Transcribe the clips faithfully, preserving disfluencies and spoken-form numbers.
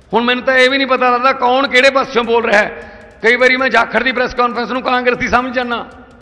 हुण मैनूं तां इह भी नहीं पता लगदा कौन किहड़े पासियों बोल रहा है। कई बारी मैं जाखड़ की प्रैस कॉन्फ्रेंस नूं कांग्रेसी समझ जाना,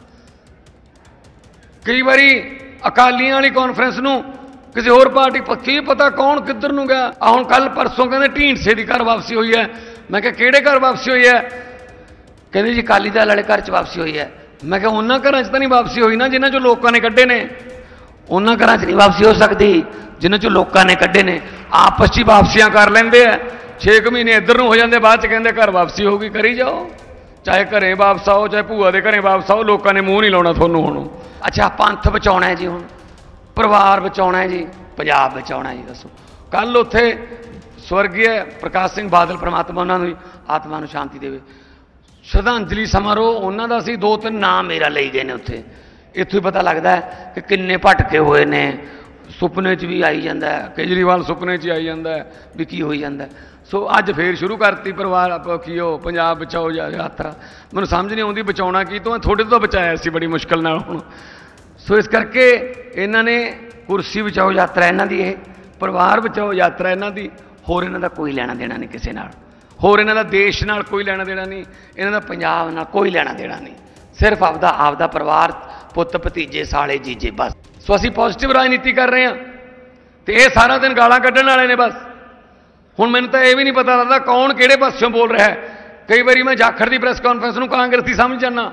कई बारी अकालियां वाली कॉन्फ्रेंस नूं किसी होर पार्टी की पता कौन किधर नूं गया। आ हुण कल परसों कहंदे ढींडसे की घर वापसी हुई है। मैं कहा किहड़े घर वापसी हुई है? कहंदे जी अकाली दल वाले घर च वापसी हुई है। मैं कहा उन्हां घरां च तां नहीं वापसी हुई ना जिन्हां चों लोकां ने कड्ढे ने, उन्हां घरां च नहीं वापसी हो सकती जिन्हां चों लोकां ने कड्ढे ने। आपस च वापसियां कर लैंदे आ, छे क महीने इधर नूं हो जांदे, बाद च कहंदे घर वापसी होगी, करी जाओ, चाहे घरें वापस आओ चाहे भूआ दे घरें वापस आओ, लोकां ने मूँह नहीं लाउणा तुहानूं। हुण अच्छा पंथ बचाउणा है जी, हुण परिवार बचाउणा है जी, पंजाब बचाउणा है जी। दसो कल उत्थे स्वर्गीय प्रकाश सिंह बादल परमात्मा उन्होंने आत्मा नूं शांति देवे, श्रद्धांजलि समारोह उन्हों का सी, दो तीन नाम मेरा ले गए ने उत्थे। इत्थों ही पता लगता है कि किन्ने भटके हुए ने, सुपने च भी आई जाता है, केजरीवाल सुपने च आई जाता है भी की होई जाता है। सो अज फिर शुरू करती परिवार की हो पंजाब बचाओ यात्रा। मैनूं समझ नहीं आती बचाउणा की, तो थोड़े तो बचाया सी बड़ी मुश्किल नाल हुण। सो इस करके इन्हां ने कुर्सी बचाओ यात्रा इन्हां दी, परिवार बचाओ यात्रा इन्हां दी, होर इन्हां दा कोई लेना देना नहीं किसी नाल, होर इन्हां दा देश नाल कोई लेना देना नहीं, इन्हां दा पंजाब नाल कोई लेना देना नहीं, सिर्फ आपदा आपदा परिवार, पुत्त भतीजे साले जीजे बस। सो असीं पॉजिटिव राजनीति कर रहे हैं तो यह सारा दिन गालां कड्ढण वाले ने बस। हुण मैनूं तां इह भी नहीं पता लगदा कौन किहड़े पासियों बोल रहा है। कई बारी मैं जाखड़ की प्रैस कॉन्फ्रेंस नूं कांग्रेसी समझ जाना,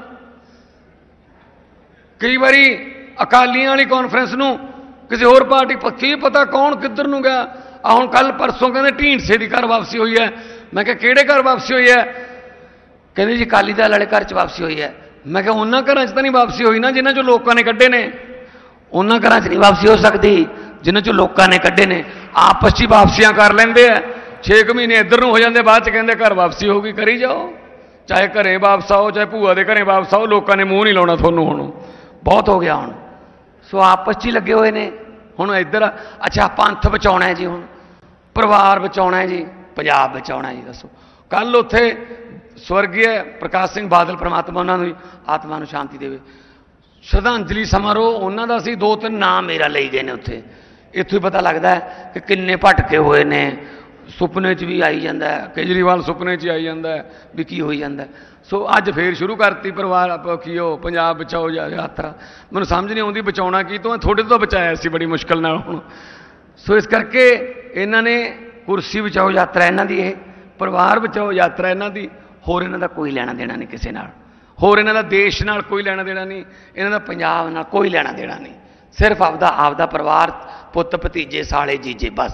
कई बारी अकालियां वाली कॉन्फ्रेंस नूं किसी होर पार्टी की पता कौन किधर नूं गया। आ हुण कल परसों कहंदे ढींडसे की घर वापसी हुई है। मैं कहा किहड़े घर वापसी हुई है? कहंदे जी अकाली दल वाले घर च वापसी हुई है। मैं कहा उन्हां घरां च तां नहीं वापसी हुई ना जिन्हां चों लोकां ने कड्ढे ने, उन्हां घरां च नहीं वापसी हो सकती जिन्हां चों लोकां ने कड्ढे ने। आपस च वापसियां कर लैंदे आ, छे क महीने इधर नूं हो जांदे, बाद च कहंदे घर वापसी होगी, करी जाओ, चाहे घरें वापस आओ चाहे भूआ दे घरें वापस आओ, लोकां ने मूँह नहीं लाउणा तुहानूं। हुण बहुत हो गया, हुण सो आपस च ही लगे हुए ने। हुण इधर अच्छा पंथ बचाउणा है जी, हुण परिवार बचाउणा है जी, पंजाब बचाउणा है जी। दसो कल उत्थे स्वर्गीय प्रकाश सिंह बादल परमात्मा उन्होंने आत्मा नूं शांति देवे, श्रद्धांजलि समारोह उन्हों का सी, दो तीन नाम मेरा ले गए ने उत्थे। इत्थों ही पता लगता है कि किन्ने भटके हुए ने, सुपने च भी आई जाता है, केजरीवाल सुपने च आई जाता है भी की होई जाता है। सो अज फिर शुरू करती परिवार की हो पंजाब बचाओ यात्रा। मैनूं समझ नहीं आती बचाउणा की, तो थोड़े तो बचाया सी बड़ी मुश्किल नाल हुण। सो इस करके इन्हां ने कुर्सी बचाओ यात्रा इन्हां दी, परिवार बचाओ यात्रा इन्हां दी, होर इन्हां दा कोई लेना देना नहीं किसी नाल, होर इन्हां दा देश नाल कोई लेना देना नहीं, इन्हां दा पंजाब नाल कोई लेना देना नहीं, सिर्फ आपदा आपदा परिवार, पुत्त भतीजे साले जीजे बस।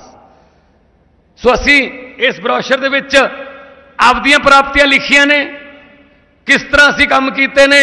सो असीं इस ब्रोशर दे विच आपदियां प्राप्तियां लिखियां ने, किस तरह असीं काम कीते ने,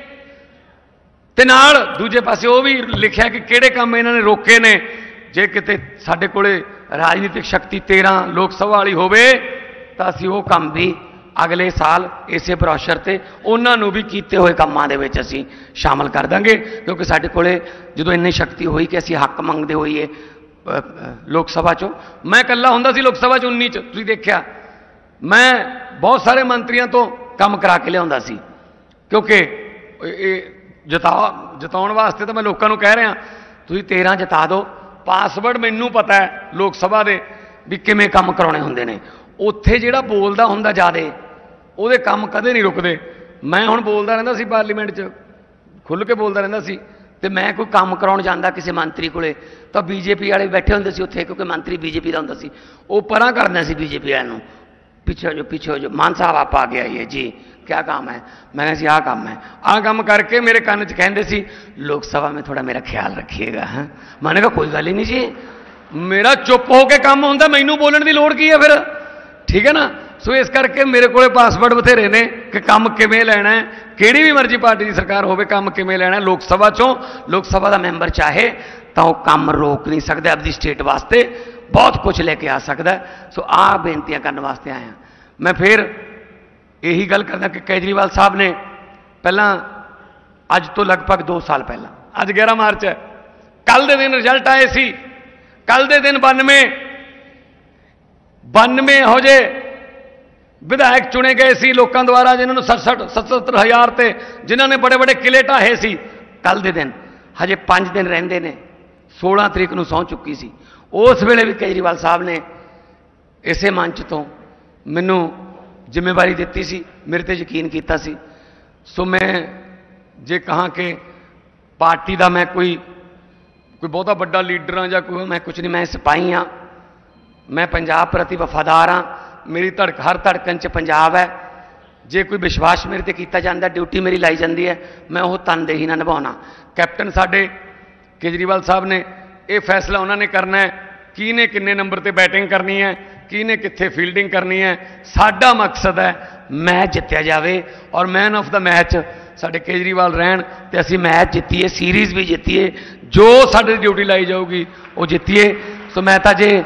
ते नाल दूजे पासे वो भी लिखिया कि किहड़े काम इन्हां ने रोके ने। जे किते साडे कोले राजनीतिक शक्ति तेरह लोक सभा वाली होवे तां असीं वो काम भी अगले साल इसे ब्रोशर ते उन्हां नूं भी कीते होए कामां दे विच असीं शामिल कर दांगे, क्योंकि साडे कोले जदों इन्नी शक्ति होई कि असीं हक मंगदे होईए लोक सभा चों। मैं कल्ला हुंदा सी लोक सभा च उन्नी च, तुसीं देखिया मैं बहुत सारे मंत्रियों तो काम करा के लियाउंदा सी, क्योंकि जिता जिताउण वास्ते तो मैं लोगों को कह रहा तुसीं तेरह जिता दो, पासवर्ड मैनूं पता है लोक सभा दे भी किवें काम कराउणे हुंदे ने। उत्थे जिहड़ा बोलदा हुंदा ज़्यादा उहदे काम कदे नहीं रुकदे। मैं हुण बोलदा रहिंदा सी पार्लीमेंट च, खुल के बोलदा रहिंदा सी, ते मैं कोई काम कराउण जांदा किसी मंत्री कोले तां बीजेपी वाले बैठे हुंदे सी उत्थे, क्योंकि मंत्री बीजेपी दा हुंदा सी, वो परां करदे सी बीजेपी वालिਆਂ ਨੂੰ, पिछे जो पिछे जो मान साहब आप आ गया ये जी क्या काम है, मैंने सी आ काम है, आ काम करके मेरे कान च कहते सी लोकसभा में थोड़ा मेरा ख्याल रखिएगा। हाँ मैंने कहा कोई गल ही नहीं जी, मेरा चुप होकर काम होंदा, मैनू बोलने की लोड़ की है फिर, ठीक है ना। सो इस करके मेरे को पासवर्ड बथेरे ने कि काम किवें लैना है, किहड़ी भी मर्जी पार्टी की सरकार होवे काम किवें लैना है। लोक सभा चों लोक सभा का मैंबर चाहे तो वह काम रोक नहीं सकता, अपनी स्टेट वास्ते बहुत कुछ लेके आ सकता है। सो आ बेनतियां करने वास्ते आया मैं। फिर यही गल करना कि केजरीवाल साहब ने पहला अज तो लगभग दो साल पहला, अज ग्यारह मार्च है, कल दे दिन रिजल्ट आए सी, कल दे दिन बानवे बानवे हो जे विधायक चुने गए सी लोगों द्वारा, जिन्होंने सड़सठ सतहत्तर हज़ार से जिन्होंने बड़े बड़े किले ढाहे सी। कल दे दिन हजे पाँच दिन रहिंदे ने, सोलह तरीक नूं सौं चुकी सी। उस वेले भी केजरीवाल साहब ने इसे मंच तो मैनू जिम्मेवारी दी सी, मेरे ते यकीन किया सी। सो मैं जे कहाँ कि पार्टी का मैं कोई कोई बहुता बड़ा लीडर हाँ, कोई मैं कुछ नहीं, मैं सिपाही हाँ, मैं पंजाब प्रति वफादार हाँ, मेरी धड़क हर धड़कन च पंजाब है। जे कोई विश्वास मेरे ते किया जाता, ड्यूटी मेरी लाई जाती है, मैं वो तनदेही ना निभाना। कैप्टन साडे केजरीवाल साहब ने यह फैसला उन्होंने करना है कि ने किन्ने नंबर पर बैटिंग करनी है, कि ने कित्थे फील्डिंग करनी है। साडा मकसद है मैच जितया जाए और मैन ऑफ द मैच साडे केजरीवाल रहन ते असीं मैच जितीए, सीरीज़ भी जितीए, जो साडी ड्यूटी लाई जाऊगी वो जितीए। सो मैं तो जे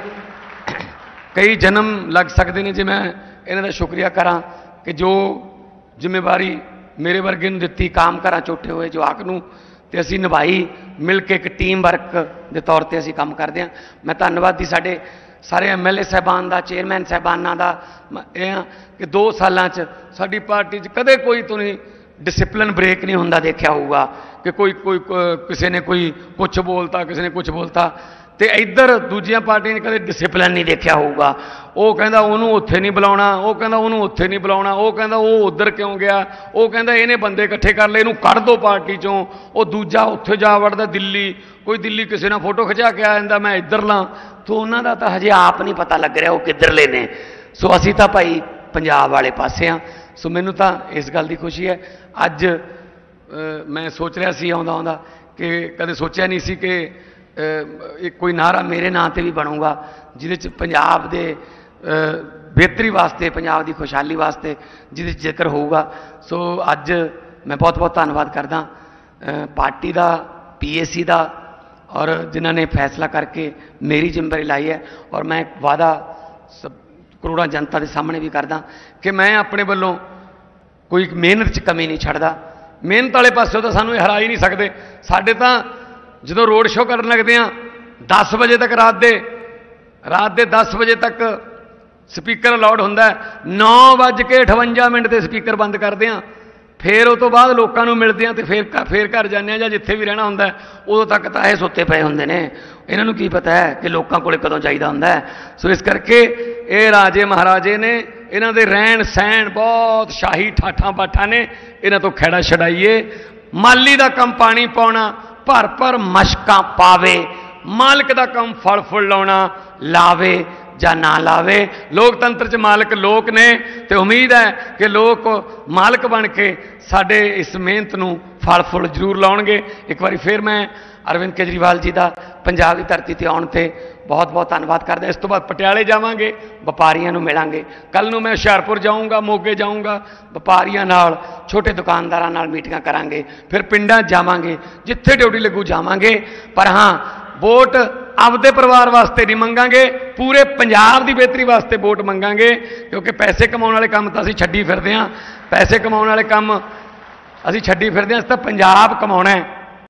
कई जन्म लग सकते हैं जे मैं इन्हां दा शुक्रिया करा कि जो जिम्मेवारी मेरे वर्गे नूं दित्ती, काम करा चोटे हुए जवाक नूं ते असीं निभाई, मिल के एक टीम वर्क के तौर पर असीं काम करते हैं। मैं धन्नवादी साडे सारे एम एल ए साहबान का, चेयरमैन साहबाना का यह कि दो सालों साडी पार्टी च कदे कोई तो नहीं डिसिपलिन ब्रेक नहीं होंदा देखा होगा कि कोई कोई किसी ने कोई कुछ बोलता, किसी ने कुछ बोलता। तो इधर दूजिया पार्टियां ने कदे डिसिपलिन नहीं देखा होगा। वो कहता उन्होंने उत्थे नहीं बुलाना, वो कहता उन्होंने उत्थे नहीं बुलाना, वो कहता वो उधर क्यों गया, वो कहता इन्हें बंदे इकट्ठे कर ले, इनू कढ़ दो पार्टी चों, वो दूजा उत्थे जा वड़दा दिल्ली, कोई दिल्ली किसी ने फोटो खिंचा के आ जाता मैं इधर ला। तो उन्होंने तो हजे आप नहीं पता लग रहा वो किधरले ने। सो असी तो भाई पंजाब वाले पासे हाँ। सो मैनू तो इस गल की खुशी है। अज मैं सोच रहा सी आउंदा आउंदा कि कदे सोचा नहीं सी कि एक कोई नारा मेरे नाम से भी बनूगा जिहदे पंजाब दे बेहतरी वास्ते, पंजाब की खुशहाली वास्ते जिहदे जिक्र होगा। सो अज मैं बहुत बहुत धन्नवाद करदा पार्टी का, पी ए सी का और जिन्होंने फैसला करके मेरी जिम्मेवारी लाई है। और मैं एक वादा सब करोड़ों जनता के सामने भी करदा कि मैं अपने वालों कोई मेहनत च कमी नहीं छड्डदा। मेहनत वाले पासों तो सानू हरा ही नहीं सकते। साडे तां जो रोड शो कर लगते हैं दस बजे तक, रात के रात के दस बजे तक स्पीकर अलाउड होंदा है, नौ बज के अठवंजा मिनट से स्पीकर बंद करते हैं। फिर उस तो बाद लोगों को मिलते हैं तो फिर फिर घर जाने या जिथे भी रहना होंदा है उदों तक तो ये सुते पे होंदे ने। इन्हों की पता है कि लोगों को कदों चाहिए होंदा है। सो इस करके ये राजे महाराजे ने, इन्हों के रहन सहन बहुत शाही ठाठा बाठा ने, इन्हों तो खैड़ा छड़ाइए। माली का कम पानी पाना, भर भर मशकां पावे, मालिक का कम फल फुल लाउणा, लावे या ना लावे। लोकतंत्र च मालिक लोक ने, तो उम्मीद है कि लोग मालिक बन के साडे इस मेहनत नूं फल फुल जरूर लाउणगे। एक बार फिर मैं अरविंद केजरीवाल जी का पंजाब की धरती पर आउण ते बहुत बहुत धन्नवाद करदा। इस तो बाद पटियाले जावांगे, व्यापारियों नूं मिलांगे। कल नूं मैं हुशियारपुर जाऊँगा, मोगे जाऊँगा, व्यापारियों नाल, छोटे दुकानदारां नाल मीटिंगां करांगे, फिर पिंडां जावांगे, जिथे ड्यूटी लगू जावांगे। पर हाँ, वोट आपदे परिवार वास्ते नहीं मंगांगे, पूरे पंजाब की बेहतरी वास्ते वोट मंगांगे। क्योंकि पैसे कमाने वाले काम तो असीं छड्डी फिरदे हां, पैसे कमाने वाले काम असीं छड्डी फिरदे हां, असीं तां पंजाब कमाउणा है।